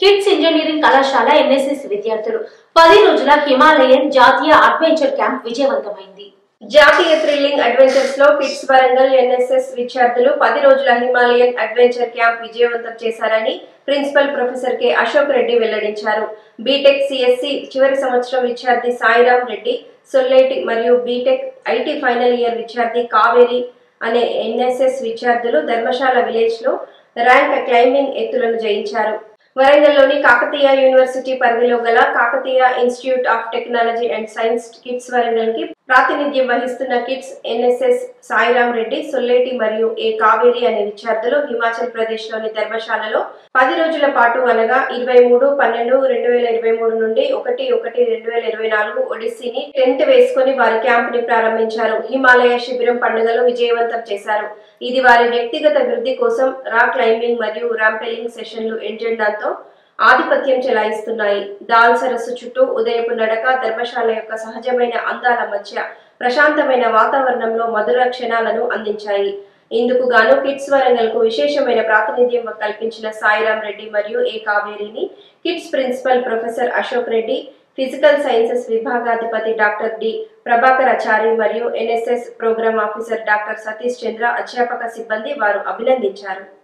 Kids engineering కళాశాల NSS విద్యార్థులు 10 రోజుల హిమాలయన్ జాతీయ అడ్వెంచర్ క్యాంప్ విజయవంతమైంది. జాతీయ థ్రిల్లింగ్ అడ్వెంచర్స్ లో కిడ్స్ వరంగల్ ఎన్ఎస్ఎస్ విద్యార్థులు 10 రోజుల హిమాలయన్ అడ్వెంచర్ క్యాంప్ విజయవంతం చేశారని principal professor K Ashok Reddy వెల్లడించారు. బీటెక్ సిఎస్సి చివరి సంవత్సరం విద్యార్థి సాయిరామ్ రెడ్డి, సొల్లేటి మరియు బీటెక్ ఐటీ ఫైనల్ ఇయర్ విద్యార్థి కావేరి అనే ఎన్ఎస్ఎస్ విద్యార్థులు ధర్మశాల విలేజ్ లో ర్యాంక్ క్లైంబింగ్ ఎత్తులను జయించారు. వరంగల్లోని కాకతీయ యూనివర్సిటీ పరిధిలో గల Kakatiya institute of technology and science KITS Warangal కి ప్రాతినిధ్యం వహిస్తున్న కిడ్స్ ఎన్ఎస్ఎస్ సాయిరామ్ రెడ్డి, సొల్లేటి మరియు ఏ కావేరి అనే విద్యార్థులు హిమాచల్ ప్రదేశ్ లోని ధర్మశాలలో 10 రోజుల పాటు అనగా 23/12/2023 నుండి 1/1/2024 ఒడిస్సీని టెంట్ వేసుకుని వారి క్యాంప్ ని ప్రారంభించారు. హిమాలయ శిబిరం పండుగలు విజయవంతం చేశారు. ఇది వారి వ్యక్తిగత వృద్ధి కోసం రా క్లైంబింగ్ మరియు ర్యాంపెలింగ్ సెషన్లు ఎజెండాతో ఆధిపత్యం చెలాయిస్తున్నాయి. దాల్ సరస్సు చుట్టూ ఉదయపు నడక ధర్మశాల యొక్క సహజమైన అందాల మధ్య ప్రశాంతమైన వాతావరణంలో మధుర క్షణాలను అందించాయి. ఇందుకు గాను కిడ్స్ వరంగల్ కు విశేషమైన ప్రాతినిధ్యం కల్పించిన సాయిరామ్ రెడ్డి మరియు ఏ కావేరిని KITS principal professor Ashok Reddy, physical sciences విభాగాధిపతి డాక్టర్ డి ప్రభాకరాచారి మరియు NSS programme officer doctor Satish Chandra, అధ్యాపక సిబ్బంది వారు అభినందించారు.